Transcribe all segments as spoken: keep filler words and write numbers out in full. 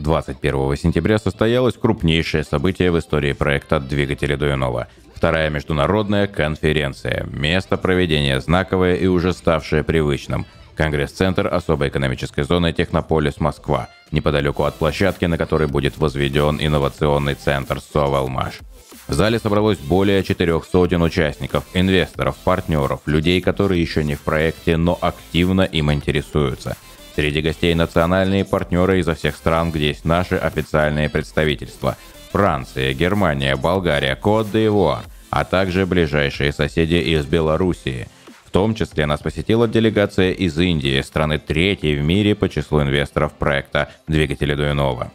двадцать первого сентября состоялось крупнейшее событие в истории проекта «Двигатели Дуйонова». Вторая международная конференция. Место проведения знаковое и уже ставшее привычным. Конгресс-центр особой экономической зоны «Технополис Москва», неподалеку от площадки, на которой будет возведен инновационный центр «Совелмаш». В зале собралось более четырех сотен участников, инвесторов, партнеров, людей, которые еще не в проекте, но активно им интересуются. Среди гостей национальные партнеры изо всех стран, где есть наши официальные представительства. Франция, Германия, Болгария, Кот-д'Ивуар, а также ближайшие соседи из Белоруссии. В том числе нас посетила делегация из Индии, страны третьей в мире по числу инвесторов проекта «Двигатели Дуйонова».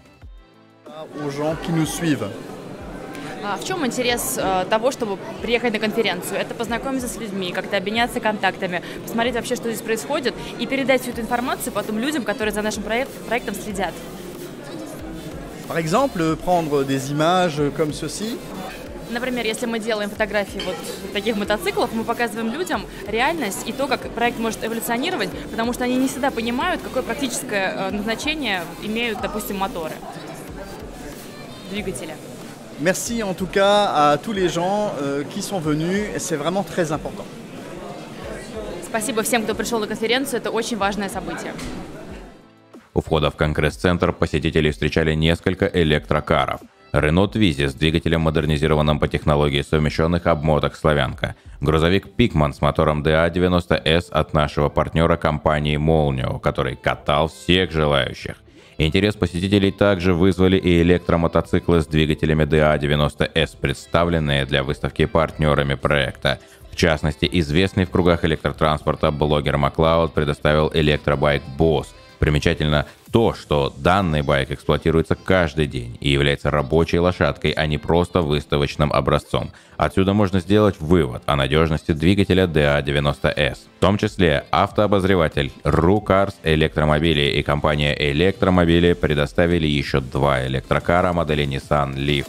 А в чем интерес э, того, чтобы приехать на конференцию? Это познакомиться с людьми, как-то обменяться контактами, посмотреть вообще, что здесь происходит, и передать всю эту информацию потом людям, которые за нашим проект, проектом следят. Par exemple, prendre des images comme ceci. Например, если мы делаем фотографии вот таких мотоциклов, мы показываем людям реальность и то, как проект может эволюционировать, потому что они не всегда понимают, какое практическое назначение имеют, допустим, моторы, двигатели. Merci en tout cas à tous les gens euh, qui sont venus, c'est vraiment très important. Спасибо всем, кто пришел на конференцию, это очень важное событие. У входа в Конгресс-центр посетителей встречали несколько электрокаров. Renault Twizy с двигателем, модернизированным по технологии совмещенных обмоток «Славянка». Грузовик Пикман с мотором ди эй девяносто эс от нашего партнера компании Molnio, который катал всех желающих. Интерес посетителей также вызвали и электромотоциклы с двигателями ди эй девяносто эс, представленные для выставки партнерами проекта. В частности, известный в кругах электротранспорта блогер Маклауд предоставил электробайк Boss. Примечательно то, что данный байк эксплуатируется каждый день и является рабочей лошадкой, а не просто выставочным образцом. Отсюда можно сделать вывод о надежности двигателя ди эй девяносто эс. В том числе автообозреватель RuCars Электромобили и компания Электромобили предоставили еще два электрокара модели Nissan Leaf.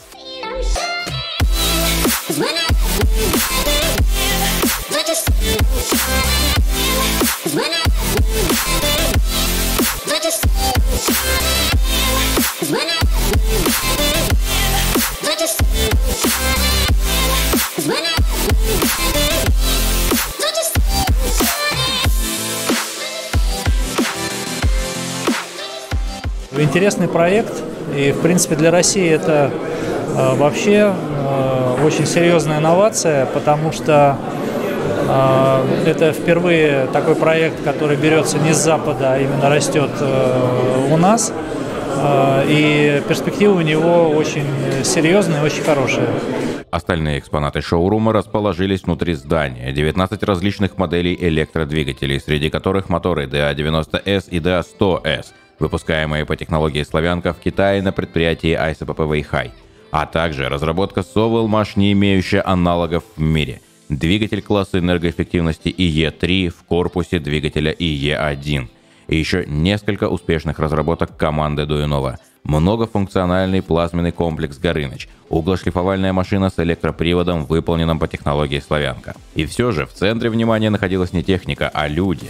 Интересный проект, и в принципе для России это э, вообще э, очень серьезная инновация, потому что э, это впервые такой проект, который берется не с Запада, а именно растет э, у нас, э, и перспективы у него очень серьезные, очень хорошие. Остальные экспонаты шоурума расположились внутри здания. девятнадцать различных моделей электродвигателей, среди которых моторы ди эй девяносто эс и ди эй сто эс, выпускаемые по технологии «Славянка» в Китае на предприятии ай си пи пи Вэйхай, а также разработка Совелмаш, не имеющая аналогов в мире. Двигатель класса энергоэффективности и и три в корпусе двигателя и и один. И еще несколько успешных разработок команды Дуйонова. Многофункциональный плазменный комплекс «Горыныч», углошлифовальная машина с электроприводом, выполненным по технологии «Славянка». И все же в центре внимания находилась не техника, а люди.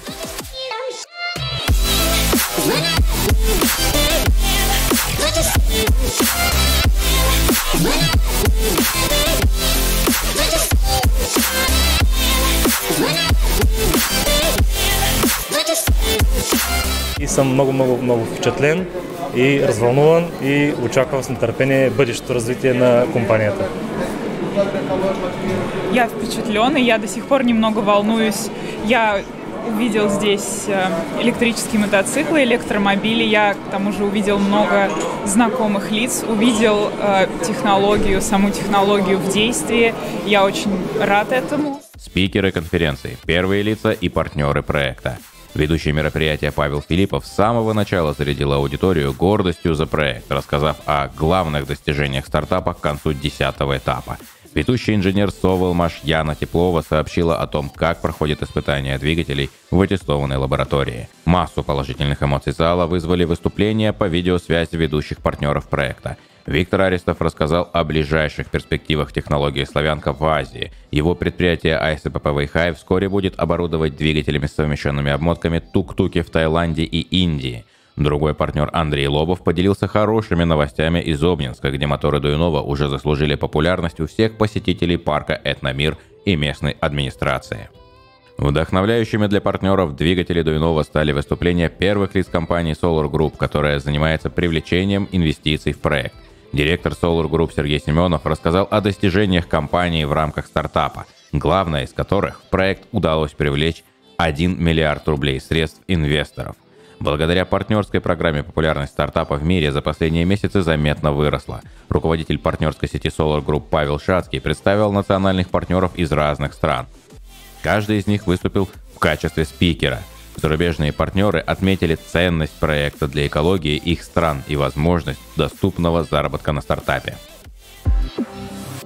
И съм много-много-много впечатлен и развълнуван и очаквам с нетърпение бъдещето развитие на компанията. Я впечатлен, и я до сих пор немного волнуюсь. Я увидел здесь электрические мотоциклы, электромобили. Я к тому же увидел много знакомых лиц, увидел э, технологию, саму технологию в действии. Я очень рад этому. Спикеры конференции, первые лица и партнеры проекта. Ведущий мероприятия Павел Филиппов с самого начала зарядил аудиторию гордостью за проект, рассказав о главных достижениях стартапа к концу десятого этапа. Ведущий инженер Совелмаш Яна Теплова сообщила о том, как проходит испытание двигателей в аттестованной лаборатории. Массу положительных эмоций зала вызвали выступления по видеосвязи ведущих партнеров проекта. Виктор Арестов рассказал о ближайших перспективах технологии «Славянка» в Азии. Его предприятие ай си пи пи Вэйхай вскоре будет оборудовать двигателями с совмещенными обмотками тук-туки в Таиланде и Индии. Другой партнер Андрей Лобов поделился хорошими новостями из Обнинска, где моторы Дуйнова уже заслужили популярность у всех посетителей парка «Этномир» и местной администрации. Вдохновляющими для партнеров двигатели Дуйнова стали выступления первых лиц компании Solar Group, которая занимается привлечением инвестиций в проект. Директор Solar Group Сергей Семенов рассказал о достижениях компании в рамках стартапа, главное из которых в проект удалось привлечь один миллиард рублей средств инвесторов. Благодаря партнерской программе популярность стартапа в мире за последние месяцы заметно выросла. Руководитель партнерской сети Solar Group Павел Шацкий представил национальных партнеров из разных стран. Каждый из них выступил в качестве спикера. Зарубежные партнеры отметили ценность проекта для экологии их стран и возможность доступного заработка на стартапе.